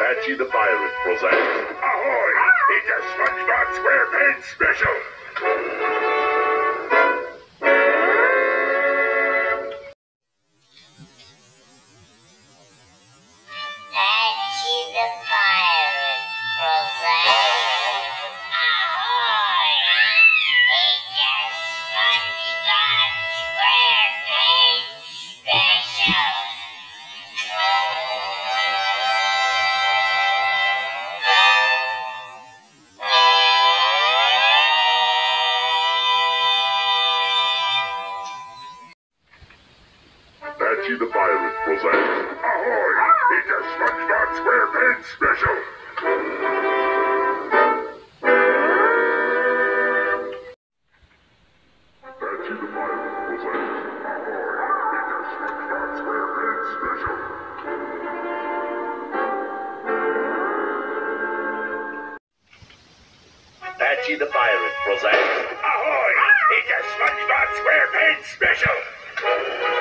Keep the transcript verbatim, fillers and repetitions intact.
Patchy the Pirate presents Ahoy! It's a SpongeBob Squarepants special! Patchy the Pirate presents Ahoy! It's a SpongeBob Squarepants special! Patchy the Pirate presents Ahoy! It's a SpongeBob Squarepants special! Patchy the Pirate presents Ahoy! It's a SpongeBob Squarepants special! Patchy the Pirate presents Ahoy! It's a SpongeBob Squarepants special!